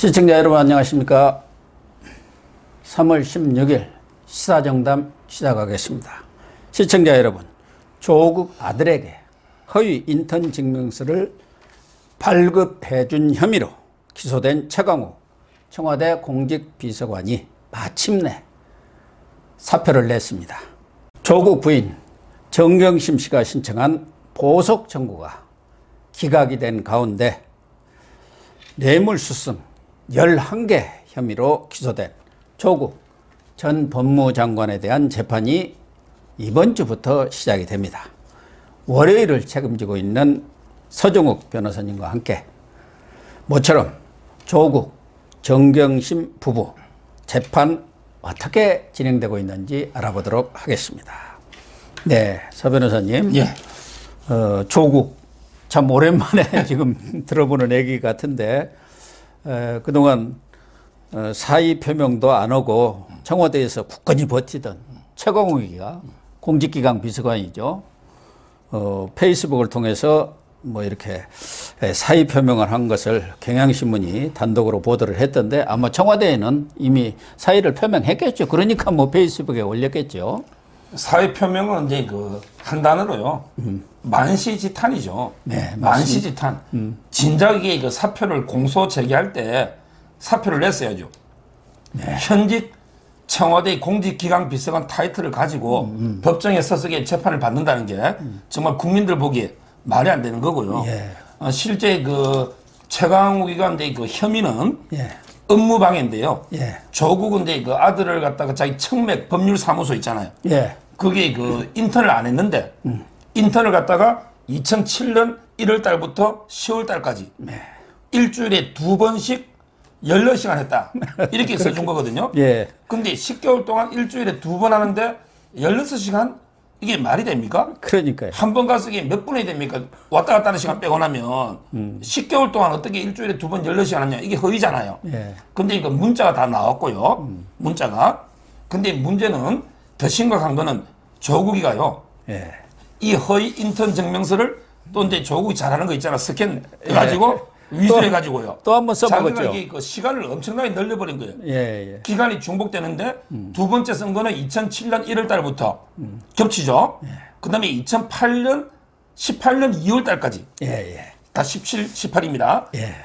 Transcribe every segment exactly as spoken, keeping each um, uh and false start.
시청자 여러분 안녕하십니까. 삼월 십육일 시사정담 시작하겠습니다. 시청자 여러분, 조국 아들에게 허위 인턴 증명서를 발급해준 혐의로 기소된 최강욱 청와대 공직비서관이 마침내 사표를 냈습니다. 조국 부인 정경심 씨가 신청한 보석 청구가 기각이 된 가운데 뇌물수승 열한 개 혐의로 기소된 조국 전 법무장관에 대한 재판이 이번 주부터 시작이 됩니다. 월요일을 책임지고 있는 서정욱 변호사님과 함께 모처럼 조국, 정경심 부부 재판 어떻게 진행되고 있는지 알아보도록 하겠습니다. 네, 서 변호사님. 예. 어, 조국 참 오랜만에 지금 들어보는 얘기 같은데 에, 그동안 어, 사의 표명도 안 하고 청와대에서 굳건히 버티던 최강욱이가 공직기강 비서관이죠. 어, 페이스북을 통해서 뭐 이렇게 사의 표명을 한 것을 경향신문이 단독으로 보도를 했던데 아마 청와대에는 이미 사의를 표명했겠죠. 그러니까 뭐 페이스북에 올렸겠죠. 사회 표명은 이제 그 한 단어로요. 음. 만시지탄이죠. 네, 만시지탄. 음. 진작에 그 사표를 공소 제기할 때 사표를 냈어야죠. 네. 현직 청와대 공직기강 비서관 타이틀을 가지고 음, 음. 법정에 서서 재판을 받는다는 게 음. 정말 국민들 보기에 말이 안 되는 거고요. 예. 어, 실제 그 최강욱이가 이제 그 혐의는 예. 업무방해인데요. 예. 조국은 이제 그 아들을 갖다가 자기 청맥 법률사무소 있잖아요. 예. 그게 그 인턴을 안 했는데 음. 인턴을 갖다가 이천칠년 일월 달부터 시월 달까지 네. 일주일에 두 번씩 열네 시간 했다. 이렇게 써준 거거든요. 예. 근데 십 개월 동안 일주일에 두 번 하는데 열여섯 시간? 이게 말이 됩니까? 그러니까요. 한 번 가서 이게 몇 분이 됩니까? 왔다 갔다 하는 시간 빼고 나면 음. 십 개월 동안 어떻게 일주일에 두 번 열네 시간 하냐. 이게 허위잖아요. 예. 근데 이거 문자가 다 나왔고요. 음. 문자가. 근데 문제는 더 심각한 거는 조국이가요. 예. 이 허위 인턴 증명서를 또 이제 조국이 잘하는 거 있잖아. 스캔 해가지고 예. 위조해가지고요. 또 한 번 써보겠죠. 자기가 이게 그 시간을 엄청나게 늘려버린 거예요. 예, 예. 기간이 중복되는데 음. 두 번째 쓴 거는 이천칠년 일월 달부터 음. 겹치죠. 예. 그 다음에 이천팔년 십팔년 이월 달까지. 예, 예. 다 십칠, 십팔입니다. 예.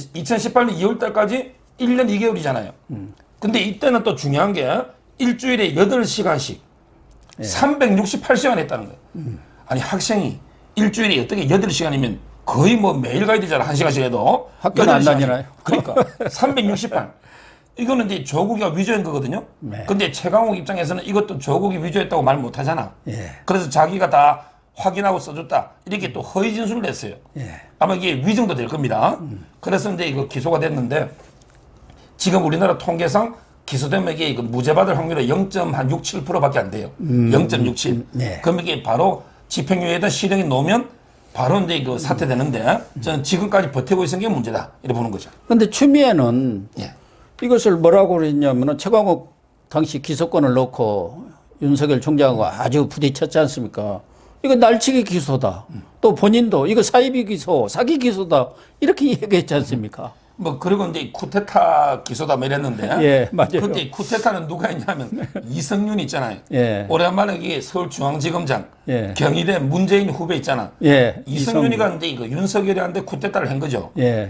이천십팔년 이월 달까지 일 년 이 개월이잖아요. 음. 근데 이때는 또 중요한 게 일주일에 여덟 시간씩 예. 삼백육십팔 시간 했다는 거예요. 음. 아니 학생이 일주일에 어떻게 여덟 시간이면 거의 뭐 매일 가야 되잖아. 한 시간씩 해도. 학교는 안 다니나요? 그러니까 삼백육십팔. 이거는 이제 조국이가 위조한 거거든요. 네. 근데 최강욱 입장에서는 이것도 조국이 위조했다고 말 못 하잖아. 예. 그래서 자기가 다 확인하고 써줬다. 이렇게 또 허위 진술을 냈어요. 예. 아마 이게 위증도 될 겁니다. 음. 그래서 이제 이거 기소가 됐는데 지금 우리나라 통계상 기소되면 이게 무죄받을 확률이 영 점 육칠 퍼센트밖에 안 돼요. 음. 영 점 육칠. 음. 네. 그럼 이게 바로 집행유예든 실형이 놓으면 바로 이제 그 사퇴되는데 저는 지금까지 버티고 있는 게 문제다. 이렇게 보는 거죠. 근데 추미애는 예. 이것을 뭐라고 그랬냐면은 최강욱 당시 기소권을 놓고 윤석열 총장하고 아주 부딪혔지 않습니까? 이거 날치기 기소다. 음. 또 본인도 이거 사이비 기소, 사기 기소다. 이렇게 얘기했지 않습니까? 뭐 그리고 이제 쿠데타 기소다 뭐 이랬는데 예, 맞아요. 근데 쿠데타는 누가 했냐면 이성윤 있잖아요. 예. 오랜만에 이게 서울중앙지검장 예. 경희대 문재인 후배 있잖아. 예. 이성윤이가 이제 이거 윤석열이한테 쿠데타를 한 거죠. 예.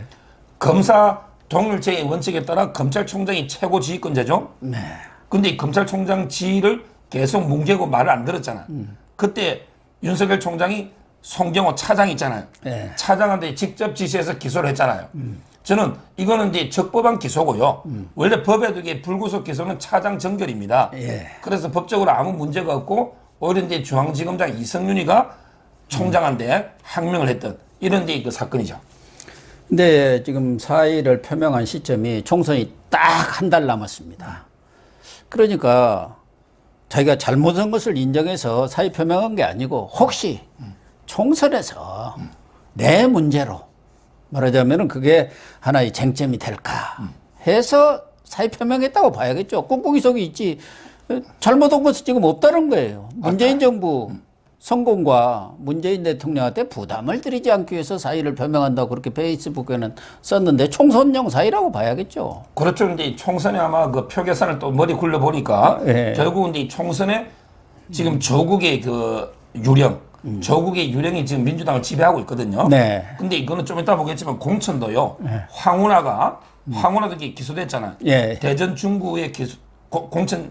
검사 동일제의 원칙에 따라 검찰총장이 최고 지휘권자죠. 네. 근데 이 검찰총장 지휘를 계속 뭉개고 말을 안 들었잖아. 음. 그때 윤석열 총장이 송경호 차장 있잖아요. 예. 차장한테 직접 지시해서 기소를 했잖아요. 음. 저는 이거는 이제 적법한 기소고요. 음. 원래 법에도 이게 불구속 기소는 차장 정결입니다. 예. 그래서 법적으로 아무 문제가 없고 오히려 이제 중앙지검장 이성윤이가 총장한테 음. 항명을 했던 이런 이제 그 사건이죠. 근데 지금 사의를 표명한 시점이 총선이 딱 한 달 남았습니다. 그러니까 자기가 잘못한 것을 인정해서 사의 표명한 게 아니고 혹시 음. 총선에서 음. 내 문제로 말하자면 그게 하나의 쟁점이 될까 해서 사의 표명했다고 봐야겠죠. 꿍꿍이 속이 있지. 잘못한 것은 지금 없다는 거예요. 문재인 정부 성공과 문재인 대통령한테 부담을 드리지 않기 위해서 사의를 표명한다고 그렇게 페이스북에는 썼는데 총선용 사의라고 봐야겠죠. 그렇죠. 이제 총선에 아마 그 표 계산을 또 머리 굴려 보니까 예. 결국 이제 총선에 지금 조국의 그 유령, 음. 조국의 유령이 지금 민주당을 지배하고 있거든요. 네. 근데 이거는 좀 이따 보겠지만 공천도요. 네. 황운하가 음. 황운하도 기소됐잖아요. 예. 대전 중구에 기소, 고,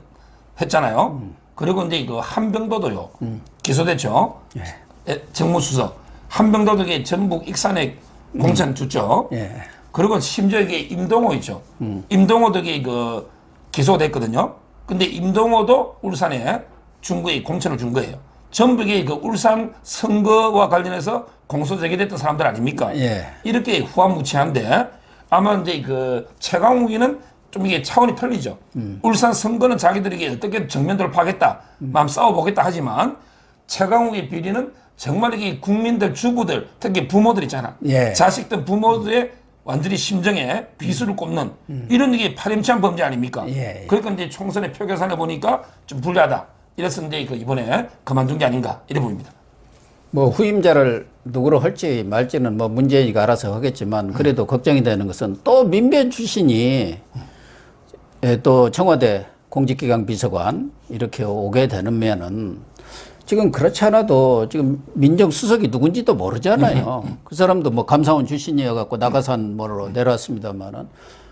공천했잖아요. 음. 그리고 이제 그 한병도도요. 음. 기소됐죠. 예. 정무수석. 한병도도 전북 익산에 음. 공천 줬죠. 예. 그리고 심지어 이게 임동호 있죠. 음. 임동호도 이게 그 기소됐거든요. 근데 임동호도 울산에 중구에 공천을 준 거예요. 전부 이게 그 울산 선거와 관련해서 공소 제기됐던 사람들 아닙니까? 예. 이렇게 후한무치한데 아마 이제 그 최강욱이는 좀 이게 차원이 틀리죠. 음. 울산 선거는 자기들에게 어떻게 정면 돌파하겠다, 음. 마음 싸워보겠다 하지만 최강욱의 비리는 정말 이게 국민들, 주부들, 특히 부모들 있잖아. 예. 자식들, 부모들의 완전히 심정에 비수를 꼽는 음. 이런 이게 파렴치한 범죄 아닙니까? 예. 그러니까 이제 총선의 표 계산을 보니까 좀 불리하다. 이랬었는데 그 이번에 그만둔 게 아닌가 이래 보입니다. 뭐 후임자를 누구로 할지 말지는 뭐 문재인이가 알아서 하겠지만 그래도 음. 걱정이 되는 것은 또 민변 출신이 음. 또 청와대 공직기강 비서관 이렇게 오게 되면은 지금 그렇지 않아도 지금 민정수석이 누군지도 모르잖아요. 음. 그 사람도 뭐 감사원 출신이어갖고 나가산 뭐로 내려왔습니다만은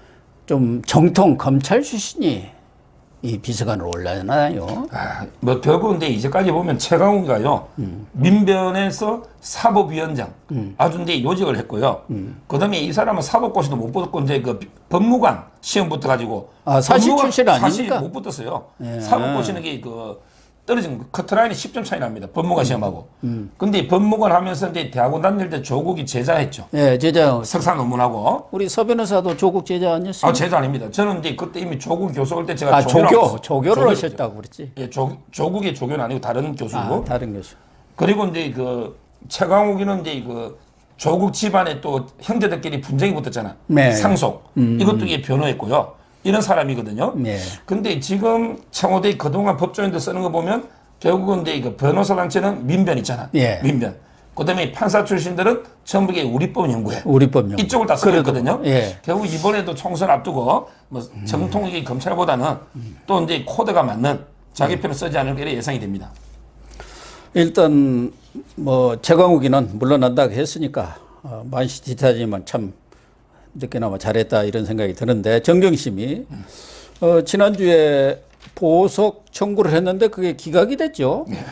좀 정통 검찰 출신이 이 비서관으로 올라나요? 아, 뭐 결국 근데 이제까지 보면 최강욱이가요 음. 민변에서 사법위원장 음. 아주 근데 요직을 했고요. 음. 그다음에 이 사람은 사법고시도 못 붙었고 이제 그 법무관 시험 붙어가지고 아 사실 출신 아닙니까? 사실 못 붙었어요. 예. 사법고시는 그 떨어진 커트라인이 십 점 차이 납니다. 법무관 음. 시험하고. 음. 근데 법무관 하면서 이제 대학원 다닐 때 조국이 제자했죠. 예, 제자. 석사 논문하고. 우리 서 변호사도 조국 제자 아니었어요? 아, 제자 아닙니다. 저는 이제 그때 이미 조국 교수 올 때 제가 아, 조교, 조교를 하셨다고 그랬지. 예, 조, 조국의 조교는 아니고 다른 교수고. 아, 다른 교수. 그리고 이제 그 최강욱이는 이제 그 조국 집안에 또 형제들끼리 분쟁이 붙었잖아. 네. 상속. 음. 이것도 이게 변호했고요. 이런 사람이거든요. 네. 근데 지금 청와대 그동안 법조인들 쓰는 거 보면 결국은 이제 그 변호사 단체는 민변 있잖아. 예. 민변. 그 다음에 판사 출신들은 전부 게 우리법 연구해. 우리법 연구. 이쪽을 다 쓰고 있거든요. 예. 결국 이번에도 총선 앞두고 뭐 정통의 음. 검찰보다는 음. 또 이제 코드가 맞는 자기 편을 쓰지 않을까 예상이 됩니다. 일단 뭐 최강욱이는 물러난다고 했으니까 어, 만시지타지만 참 늦게나마 잘했다 이런 생각이 드는데 정경심이 음. 어, 지난주에 보석 청구를 했는데 그게 기각이 됐죠. 네.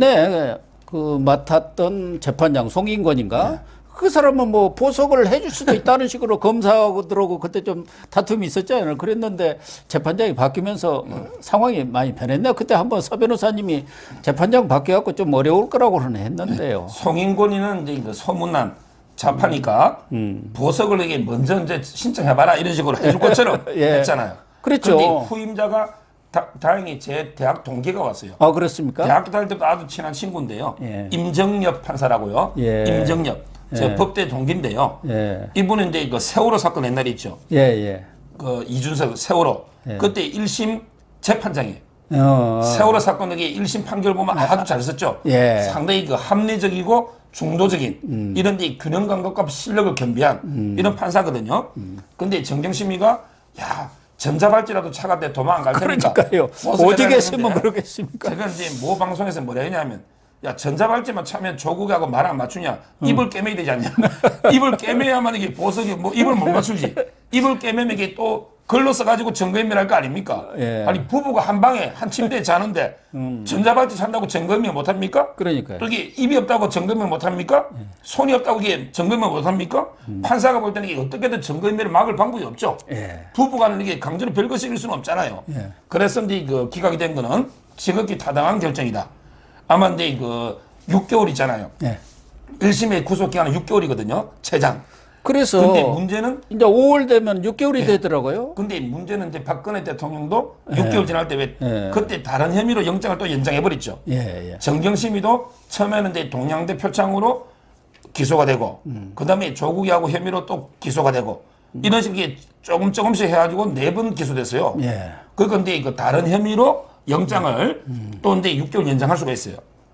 전에 그 맡았던 재판장 송인권인가 네. 그 사람은 뭐 보석을 해줄 수도 있다는 식으로 검사하고 그때 좀 다툼이 있었잖아요. 그랬는데 재판장이 바뀌면서 네. 상황이 많이 변했네요. 그때 한번 서 변호사님이 재판장 바뀌어갖고 좀 어려울 거라고는 했는데요. 네. 송인권이는 이제 그 소문난 자파니까 음. 음. 보석을 이게 먼저 이제 신청해봐라 이런 식으로 해줄 것처럼 예. 했잖아요. 그렇죠. 그런데 후임자가 다, 다행히 제 대학 동기가 왔어요. 아, 그렇습니까? 대학교 다닐 때도 아주 친한 친구인데요. 예. 임정엽 판사라고요. 예. 임정엽. 제 예. 법대 동기인데요. 예. 이분은 이제 그 세월호 사건 옛날에 있죠. 예, 예. 그 이준석 세월호. 예. 그때 일 심 재판장이에요. 어. 세월호 사건 이게 일 심 판결 보면 아주 잘 썼죠. 예. 상당히 그 합리적이고 중도적인 음. 이런 데 균형 감각과 실력을 겸비한 음. 이런 판사거든요. 음. 근데 정경심이가 야 전자발찌라도 차가 돼 도망 안 갈 테니까. 그러니까요. 어디 계시면 그러겠습니까? 제가 이제 모 방송에서 뭐라 했냐면 야 전자발찌만 차면 조국하고 말 안 맞추냐? 음. 입을 깨매야 되지 않냐? 입을 깨매야만 이게 보석이 뭐 입을 못 맞추지. 입을 깨매면 이게 또 글로 써가지고 증거인멸할 거 아닙니까? 예. 아니 부부가 한 방에 한 침대에 자는데 음. 전자발찌 찬다고 증거인멸 못합니까? 그러니까요. 이게 입이 없다고 증거인멸 못합니까? 예. 손이 없다고 이게 증거인멸 못합니까? 음. 판사가 볼 때는 이게 어떻게든 증거인멸을 막을 방법이 없죠. 예. 부부간은 이게 강제로 별거시킬 수는 없잖아요. 예. 그래서 이제 그 기각이 된 거는 지극히 타당한 결정이다. 아마 이제 그 육 개월 있잖아요. 예. 일 심의 구속 기간은 육 개월이거든요. 최장. 그래서 근데 문제는 이제 오월 되면 육 개월이 예. 되더라고요. 근데 문제는 이제 박근혜 대통령도 예. 육 개월 지날 때 왜 예. 그때 다른 혐의로 영장을 또 연장해 버렸죠. 예. 예. 정경심이도 처음에는 이제 동양대 표창으로 기소가 되고 음. 그다음에 조국이하고 혐의로 또 기소가 되고 음. 이런 식으로 조금 조금씩 해가지고 네 번 기소됐어요. 예. 그런데 그 다른 혐의로 영장을 음. 또 이제 육 개월 연장할 수가 있어요.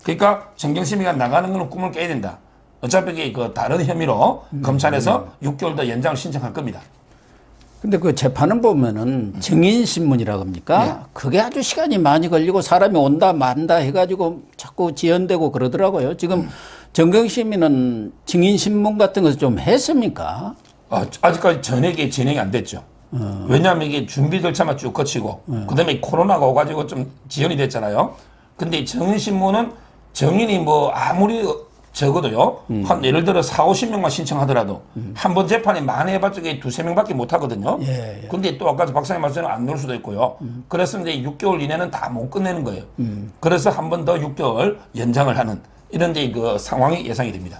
그러니까 정경심이가 나가는 거는 꿈을 깨야 된다. 어차피 이게 그 다른 혐의로 음. 검찰에서 육 개월 더 연장을 신청할 겁니다. 근데 그 재판을 보면은 증인신문이라고 합니까? 네. 그게 아주 시간이 많이 걸리고 사람이 온다 만다 해가지고 자꾸 지연되고 그러더라고요. 지금 음. 정경심이는 증인신문 같은 것을 좀 했습니까? 아, 아직까지 전액이 진행이 안 됐죠. 어. 왜냐하면 이게 준비 절차만 쭉 거치고 어. 그다음에 코로나가 오가지고 좀 지연이 됐잖아요. 근데 증인신문은 정인이 뭐 아무리 적어도요, 음. 한 예를 들어 사오십 명만 신청하더라도 음. 한 번 재판에 많이 해봤자 두세 명밖에 못 하거든요. 예, 예. 근데 또 아까 박사님 말씀처럼 안 넣을 수도 있고요. 음. 그래서 이제 육 개월 이내는 다 못 끝내는 거예요. 음. 그래서 한 번 더 육 개월 연장을 하는 이런 데 그 상황이 예상이 됩니다.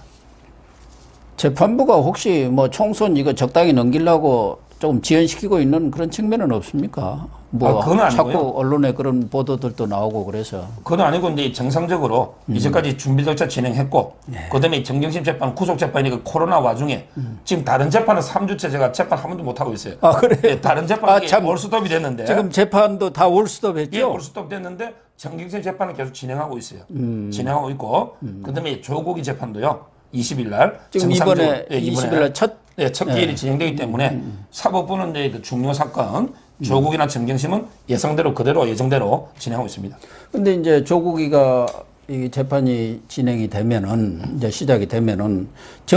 재판부가 혹시 뭐 총선 이거 적당히 넘기려고 조금 지연시키고 있는 그런 측면은 없습니까? 뭐 아, 그건 자꾸 아니고요. 언론에 그런 보도들도 나오고 그래서. 그건 아니고 이제 정상적으로 음. 이제까지 준비 절차 진행했고 예. 그다음에 정경심 재판 구속 재판이니까 코로나 와중에 음. 지금 다른 재판은 삼 주째 제가 재판 한 번도 못 하고 있어요. 아 그래요? 예, 다른 재판이 아, 올스톱이 됐는데 지금 재판도 다 올스톱했죠? 예, 올스톱 됐는데 정경심 재판은 계속 진행하고 있어요. 음. 진행하고 있고 음. 그다음에 조국이 재판도요. 이십 일 날 지금 이번에 예, 이십 일 날 첫 네, 첫 기일이 예. 진행되기 때문에 음. 사법부는 이제 그 중요 사건 조국이나 정경심은 예상대로 그대로 예정대로 진행하고 있습니다. 근데 이제 조국이가 이 재판이 진행이 되면은 이제 시작이 되면은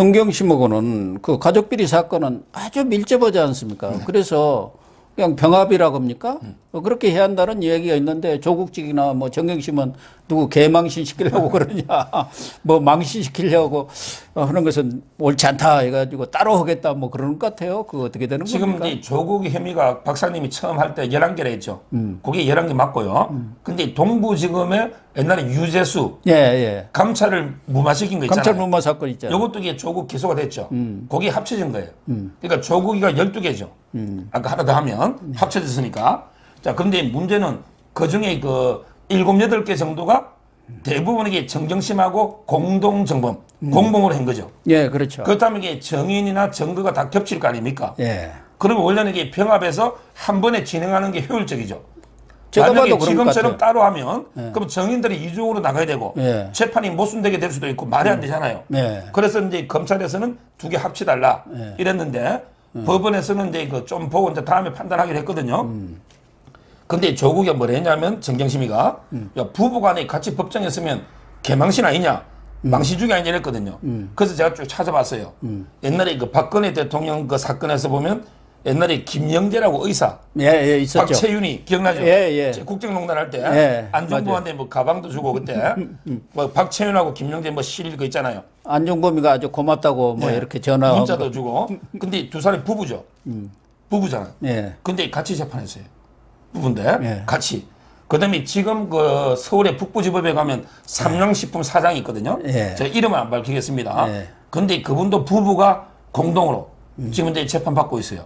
정경심하고는 그 가족비리 사건은 아주 밀접하지 않습니까? 네. 그래서 그냥 병합이라고 합니까? 음. 그렇게 해야 한다는 얘기가 있는데 조국 측이나 뭐 정경심은 누구 개망신 시키려고 그러냐, 뭐 망신 시키려고 하는 것은 옳지 않다 해가지고 따로 하겠다 뭐 그러는 것 같아요. 그거 어떻게 되는 지금 겁니까? 지금 조국 혐의가 박사님이 처음 할 때 열한 개라 했죠. 음. 그게 열한 개 맞고요. 음. 근데 동부지검에 옛날에 유재수 예, 예. 감찰을 무마시킨 거 있잖아요. 감찰 무마 사건 있잖아요. 이것도 이게 조국 기소가 됐죠. 음. 거기에 합쳐진 거예요. 음. 그러니까 조국이가 열두 개죠. 음. 아까 하나 더 하면 네. 합쳐졌으니까. 자, 그런데 문제는 그 중에 그 일곱, 여덟 개 정도가 대부분 이게 정경심하고 공동정범, 음. 공범으로 한 거죠. 예, 그렇죠. 그렇다면 이게 정인이나 증거가 다 겹칠 거 아닙니까? 예. 그러면 원래는 이게 병합해서 한 번에 진행하는 게 효율적이죠. 제가 만약에 봐도 그런 지금처럼 것 따로 하면 예. 그럼 정인들이 이중으로 나가야 되고 예. 재판이 모순되게 될 수도 있고 말이 안 되잖아요. 예. 그래서 이제 검찰에서는 두 개 합치달라 예. 이랬는데 음. 법원에서는 이제 그 좀 보고 이제 다음에 판단하기로 했거든요. 음. 근데 조국이 뭘 했냐면 정경심이가 음. 야, 부부간에 같이 법정에 서면 개망신 아니냐, 음. 망신 중이 아니냐 이랬거든요. 음. 그래서 제가 쭉 찾아봤어요. 음. 옛날에 그 박근혜 대통령 그 사건에서 보면 옛날에 김영재라고 의사, 예, 예, 있었죠. 박채윤이 기억나죠? 예, 예. 국정농단 할 때 예, 안종범한테 뭐 가방도 주고 그때 뭐 박채윤하고 김영재 뭐 실일 거 있잖아요. 안종범이가 아주 고맙다고 뭐 예. 이렇게 전화 문자도 주고. 근데 두 사람이 부부죠. 음. 부부잖아요. 예. 근데 같이 재판했어요. 부부인데 예. 같이. 그다음에 지금 그 서울의 북부지법에 가면 삼양식품 사장이 있거든요. 예. 제가 이름은 안 밝히겠습니다. 예. 근데 그분도 부부가 공동으로 음. 지금 이제 재판 받고 있어요.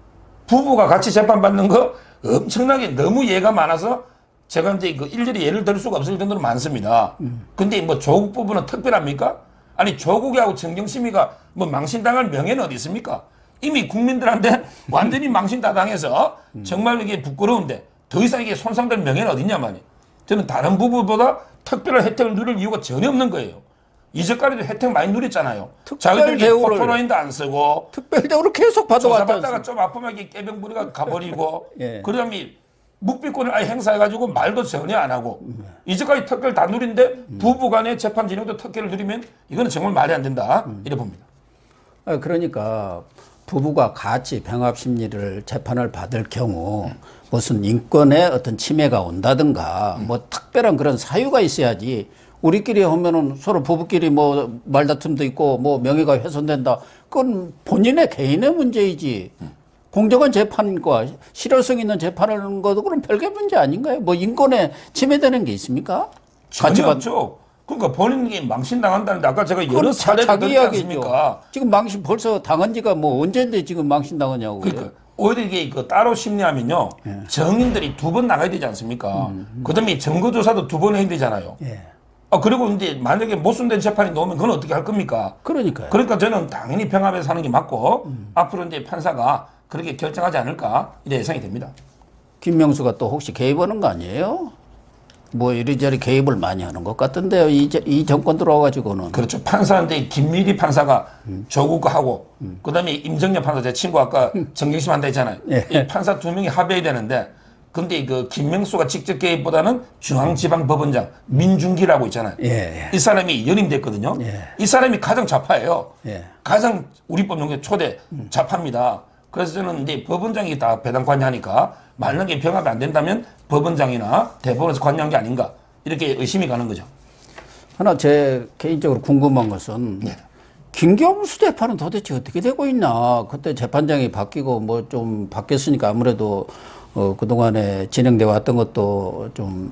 부부가 같이 재판 받는 거 엄청나게 너무 예가 많아서 제가 이제 그 일일이 예를 들 수가 없을 정도로 많습니다. 음. 근데 뭐 조국 부부는 특별합니까? 아니 조국이하고 정경심이가 뭐 망신당할 명예는 어디 있습니까? 이미 국민들한테 완전히 망신 다 당해서 정말 이게 부끄러운데 더 이상 이게 손상될 명예는 어딨냐 말이에요. 저는 다른 부부보다 특별한 혜택을 누릴 이유가 전혀 없는 거예요. 이제까지도 혜택 많이 누렸잖아요. 자기들이 포토라인도 안 쓰고 특별 대우를 계속 받아왔다. 조사받다가 좀 아프면 이게 깨병부리가 가버리고 예. 그다음에 묵비권을 아예 행사해가지고 말도 전혀 안 하고 음. 이제까지 특혜를 다 누린데 음. 부부간의 재판 진행도 특혜를 누리면 이거는 정말 말이 안 된다. 음. 이래 봅니다. 아, 그러니까 부부가 같이 병합 심리를 재판을 받을 경우 음. 무슨 인권의 어떤 침해가 온다든가 음. 뭐 특별한 그런 사유가 있어야지 우리끼리 하면은 서로 부부끼리 뭐 말다툼도 있고 뭐 명예가 훼손된다. 그건 본인의 개인의 문제이지. 음. 공정한 재판과 실효성 있는 재판을 하는 것도 그럼 별개 문제 아닌가요? 뭐 인권에 침해되는 게 있습니까? 전혀 없죠. 그러니까 본인이 망신 당한다는데 아까 제가 여러 사례를 들지 않습니까? 지금 망신 벌써 당한 지가 뭐 언제인데 지금 망신 당하냐고. 그러니까 오히려 이게 그 따로 심리하면요. 예. 정인들이 두 번 나가야 되지 않습니까? 음, 음. 그다음에 증거조사도 두 번 해야 되잖아요. 예. 아, 그리고 이제 만약에 모순된 재판이 나오면 그건 어떻게 할 겁니까? 그러니까요. 그러니까 저는 당연히 병합해서 하는 게 맞고 음. 앞으로 이제 판사가 그렇게 결정하지 않을까 이래 예상이 됩니다. 김명수가 또 혹시 개입하는 거 아니에요? 뭐 이리저리 개입을 많이 하는 것 같던데요. 이, 이 정권 들어와가지고는. 그렇죠. 판사인데 김미리 판사가 음. 조국하고 음. 그다음에 임정열 판사 제 친구 아까 음. 정경심 한다 했잖아요. 예. 이 판사 두 명이 합의해야 되는데 근데 그 김명수가 직접 개입보다는 중앙지방법원장 민중기라고 있잖아요. 예, 예. 이 사람이 연임됐거든요. 예. 이 사람이 가장 좌파예요. 예. 가장 우리 법 용역 초대 음. 좌파입니다. 그래서 저는 이제 법원장이 다 배당 관여하니까 만약에 병합이 안 된다면 법원장이나 대법원에서 관여한 게 아닌가 이렇게 의심이 가는 거죠. 하나 제 개인적으로 궁금한 것은 네. 김경수 재판은 도대체 어떻게 되고 있나. 그때 재판장이 바뀌고 뭐 좀 바뀌었으니까 아무래도 어, 그동안에 진행돼 왔던 것도 좀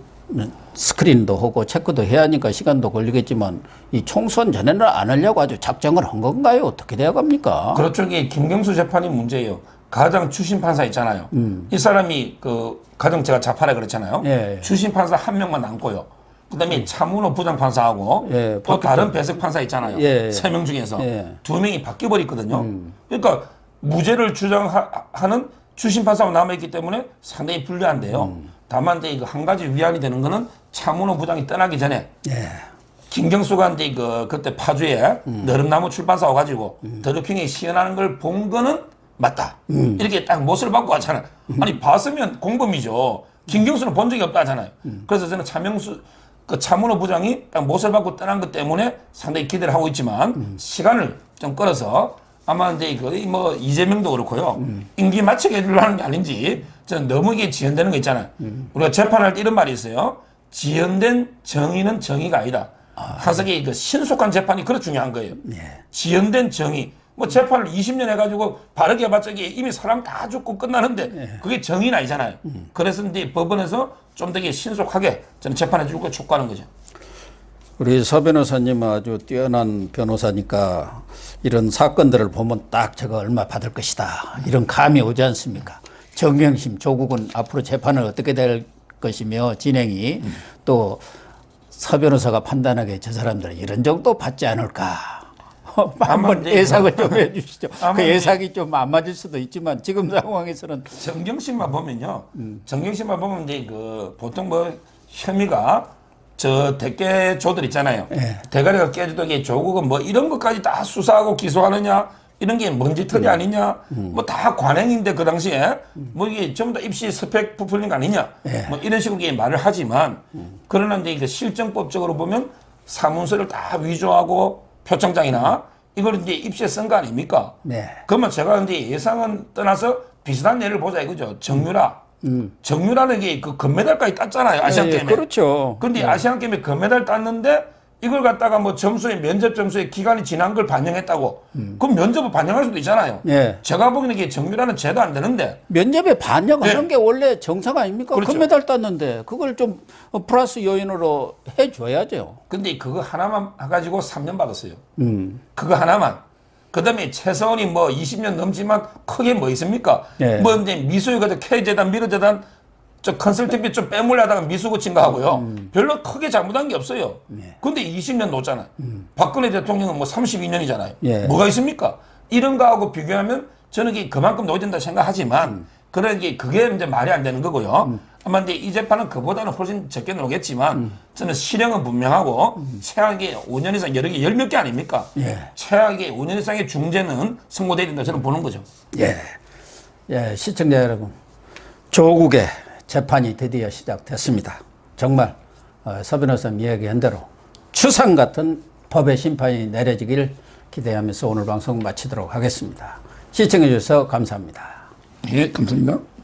스크린도 하고 체크도 해야 하니까 시간도 걸리겠지만 이 총선 전에는 안 하려고 아주 작정을 한 건가요? 어떻게 되어 갑니까? 그렇죠. 이게 김경수 재판이 문제예요. 가장 주심 판사 있잖아요. 음. 이 사람이 그 가장 제가 좌파라 그랬잖아요. 예, 예. 주심 판사 한 명만 남고요. 그다음에 음. 차문호 부장 판사하고 예, 또 다른 배석 판사 있잖아요. 예, 예. 세 명 중에서 예. 두 명이 바뀌어 버렸거든요. 음. 그러니까 무죄를 주장하는 주심 판사만 남아 있기 때문에 상당히 불리한데요. 음. 다만 이제 한 가지 위안이 되는 거는 차문호 부장이 떠나기 전에 예. 김경수가 이제 그 그때 파주에 음. 너름나무 출판사 와가지고 음. 더루킹이 시연하는 걸 본 거는 맞다. 음. 이렇게 딱 못을 받고 왔잖아요. 음. 아니 봤으면 공범이죠. 김경수는 본 적이 없다 하잖아요. 음. 그래서 저는 차명수 그 차문호 부장이 딱 못을 받고 떠난 것 때문에 상당히 기대를 하고 있지만 음. 시간을 좀 끌어서 아마 이제 그 뭐 이재명도 그렇고요. 음. 임기 맞추게 해주려는 게 아닌지 저는 너무 이게 지연되는 거 있잖아요. 음. 우리가 재판할 때 이런 말이 있어요. 지연된 정의는 정의가 아니다. 아. 항상 그 신속한 재판이 그렇게 중요한 거예요. 예. 지연된 정의. 뭐 재판을 이십 년 해가지고 바르게 해봤자 이미 사람 다 죽고 끝나는데 예. 그게 정의는 아니잖아요. 음. 그래서 이제 법원에서 좀 더 신속하게 저는 재판해 줄 거 촉구하는 거죠. 우리 서 변호사님은 아주 뛰어난 변호사니까 이런 사건들을 보면 딱 저거 얼마 받을 것이다. 이런 감이 오지 않습니까? 정경심, 조국은 앞으로 재판을 어떻게 될 것이며 진행이 음. 또 서 변호사가 판단하기에 저 사람들은 이런 정도 받지 않을까. 한번 예상을 좀 해주시죠. 그 예상이 좀 안 맞을 수도 있지만 지금 상황에서는 정경심만 보면요. 음. 정경심만 보면 이제 그 보통 뭐 혐의가 저 대깨조들 있잖아요. 네. 대가리가 깨지더니 조국은 뭐 이런 것까지 다 수사하고 기소하느냐 이런 게 먼지털이 음. 아니냐 음. 뭐 다 관행인데 그 당시에 음. 뭐 이게 전부 다 입시 스펙 부풀린 거 아니냐 네. 뭐 이런 식으로 말을 하지만 음. 그러나 이제 그 실정법적으로 보면 사문서를 다 위조하고 표창장이나 이걸 이제 입시에 쓴 거 아닙니까? 네. 그러면 제가 이제 예상은 떠나서 비슷한 예를 보자 이거죠. 정유라. 음. 정유라는 게 그 금메달까지 땄잖아요. 아시안 게임에. 예, 그렇죠. 근데 네. 아시안 게임에 금메달 땄는데 이걸 갖다가 뭐 점수에 면접 점수에 기간이 지난 걸 반영했다고. 음. 그럼 면접을 반영할 수도 있잖아요. 네. 제가 보기에는 이게 정유라는 제도 안 되는데. 면접에 반영하는 네. 게 원래 정상 아닙니까? 그렇죠. 금메달 땄는데 그걸 좀 플러스 요인으로 해줘야죠. 근데 그거 하나만 해가지고 삼 년 받았어요. 음. 그거 하나만. 그 다음에 최서원이 뭐 이십 년 넘지만 크게 뭐 있습니까? 네. 뭐 이제 미수유가 K재단, 미르재단 저 컨설팅비 좀 빼물려다가 미수 고친 거 하고요. 음. 별로 크게 잘못한 게 없어요. 네. 근데 이십 년 놓잖아요. 음. 박근혜 대통령은 뭐 삼십이 년이잖아요. 네. 뭐가 있습니까? 이런 거하고 비교하면 저는 이게 그만큼 놓야 된다 생각하지만 음. 그런 게 그게 이제 말이 안 되는 거고요. 음. 아마 이제 이 재판은 그보다는 훨씬 적게 나오겠지만 음. 저는 실형은 분명하고 음. 최악의 오 년 이상 여러 개 열 몇 개 아닙니까? 예. 최악의 오 년 이상의 중죄는 선고돼야 된다 저는 보는 거죠. 예. 예, 시청자 여러분. 조국의 재판이 드디어 시작됐습니다. 정말 서 변호사님 이야기한 대로 추상 같은 법의 심판이 내려지길 기대하면서 오늘 방송 마치도록 하겠습니다. 시청해 주셔서 감사합니다. 예, 감사합니다.